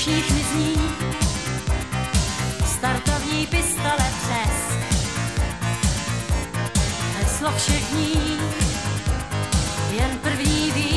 uších mi zní startovní pistole přes heslo všech dní, jen první ví.